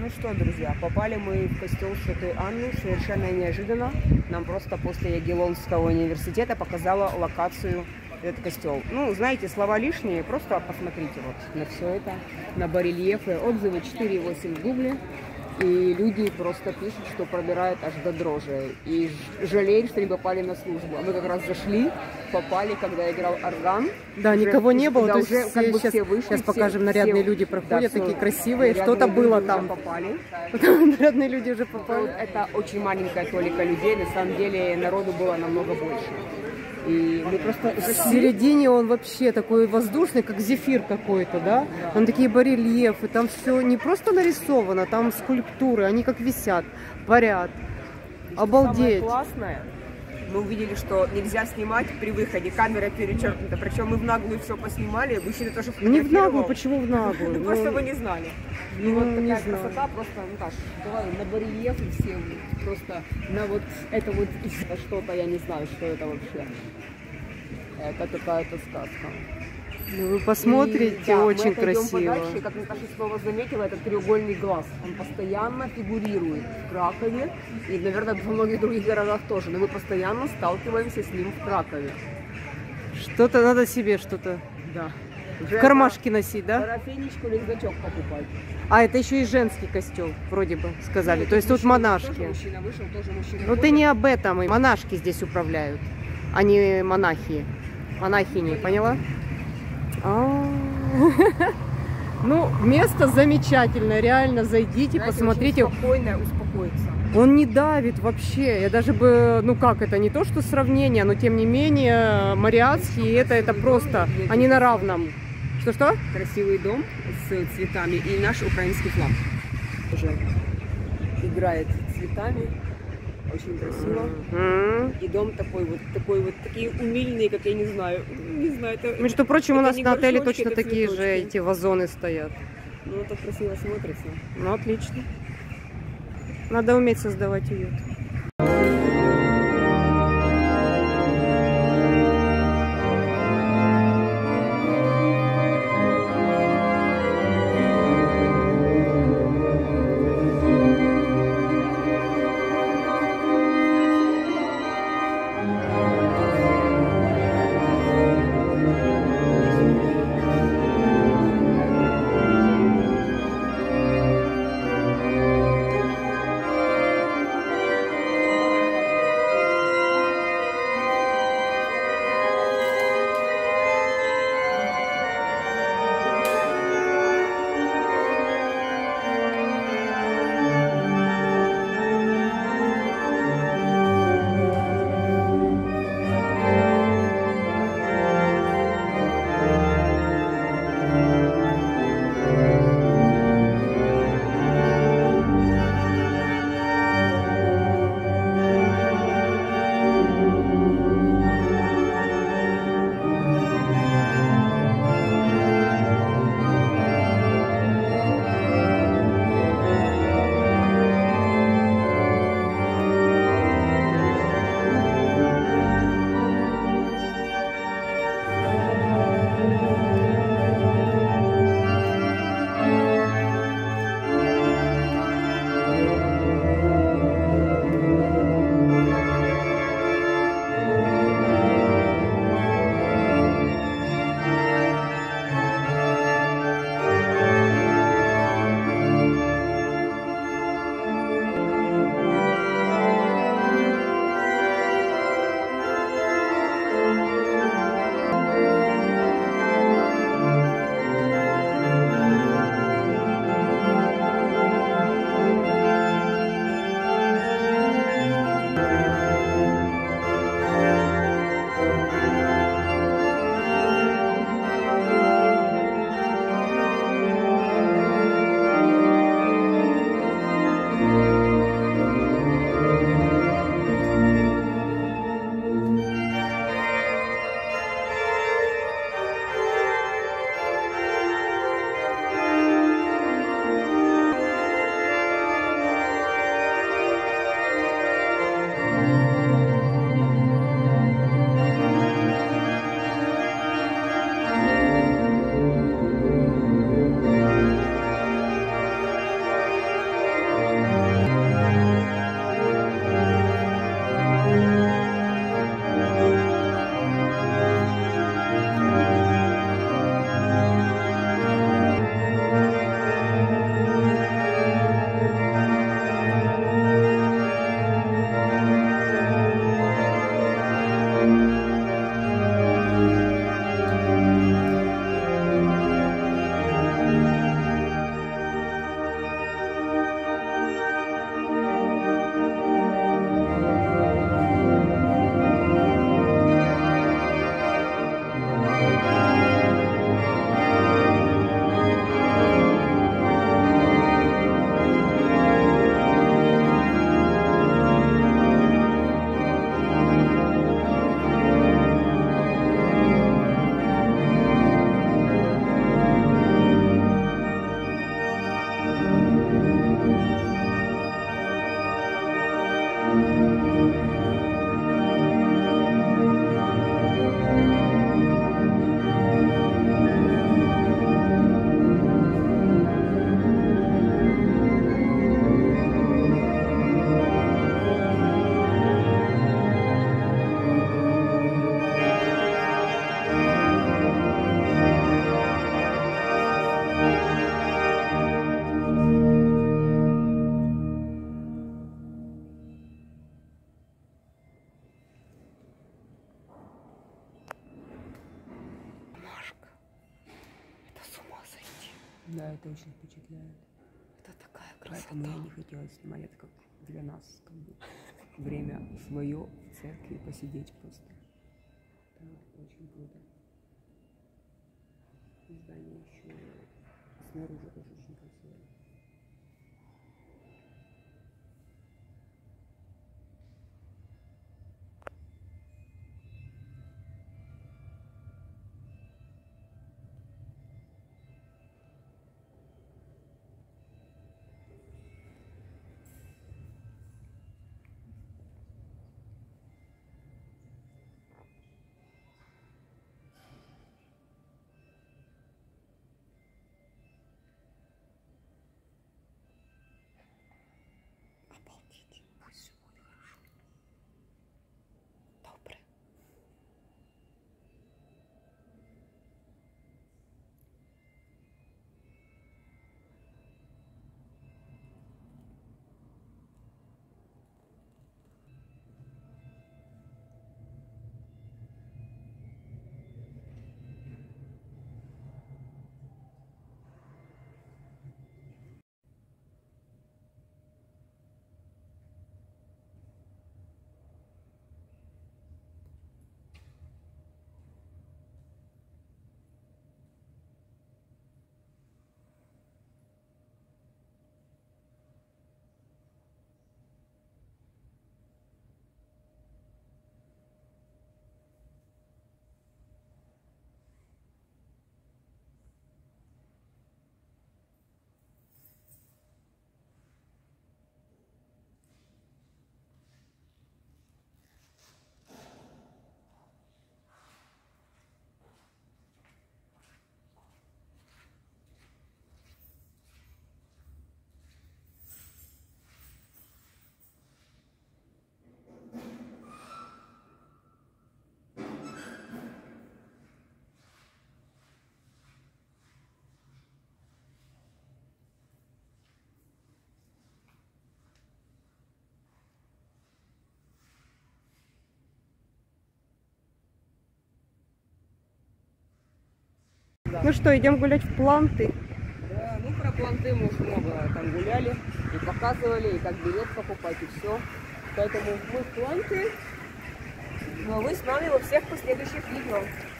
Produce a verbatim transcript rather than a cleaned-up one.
Ну что, друзья, попали мы в костел Святой Анны совершенно неожиданно. Нам просто после Ягеллонского университета показала локацию этот костел. Ну, знаете, слова лишние, просто посмотрите вот на все это, на барельефы, отзывы четыре и восемь в гугле. И люди просто пишут, что пробирают аж до дрожи. И жалеют, что не попали на службу. А мы как раз зашли, попали, когда играл орган. Да, уже, никого не было. То есть уже, все, как бы сейчас, все вышли, сейчас покажем, все, нарядные все, люди проходят, да, такие красивые. Что-то было там. Попали. Нарядные люди уже попали. Это очень маленькая толика людей. На самом деле народу было намного больше. И мы просто в середине он вообще такой воздушный, как зефир какой-то, да? Да. Там такие барельефы, там все не просто нарисовано, там скульптуры, они как висят, парят. И обалдеть. Самое классное, мы увидели, что нельзя снимать при выходе, камера перечеркнута, причем мы в наглую все поснимали, мужчина тоже фотографировал. Не в наглую, почему в наглую? Просто вы не знали. И ну, вот такая не красота, просто, Наташ, давай на барельефы все, просто на вот это вот что-то, я не знаю, что это вообще. Это какая-то сказка. Ну, вы посмотрите, и, да, очень мы красиво. Подальше, как Наташа снова заметила, этот треугольный глаз, он постоянно фигурирует в Кракове и, наверное, во многих других городах тоже, но мы постоянно сталкиваемся с ним в Кракове. Что-то надо себе что-то. Да. В кармашке носить, да? Парафиничку или значок покупать. А, это еще и женский костюм, вроде бы сказали. Ну, то есть тут монашки. Тоже мужчина вышел, тоже мужчина. Ну ты не об этом, и монашки здесь управляют, а не монахи. Монахини, поняла? А -а -а. Ну, место замечательное, реально зайдите, знаете, посмотрите. Очень спокойно успокоиться. Он не давит вообще. Я даже бы, ну как, это не то, что сравнение, но тем не менее, Мариатский, это, это просто, они на равном. Что-что? Красивый дом с цветами и наш украинский флаг уже играет цветами. Очень красиво. Mm-hmm. И дом такой вот, такой вот, такие умильные, как я не знаю, не знаю. Это, между прочим, у нас на отеле точно это такие цветочки. же эти вазоны стоят. Ну, это красиво смотрится. Ну, отлично. Надо уметь создавать уют. Это очень впечатляет. Это такая красота. Поэтому я не хотела снимать, это как для нас как бы, время свое в церкви посидеть просто. Это очень круто. Здание еще снаружи тоже очень красивое. Обалдеть. Пусть все будет хорошо. Добре. Да. Ну что, идем гулять в Планты? Да, ну про Планты мы уже много там гуляли и показывали, и как билет покупать, и все. Поэтому мы в Планты, но вы с нами во всех последующих видео.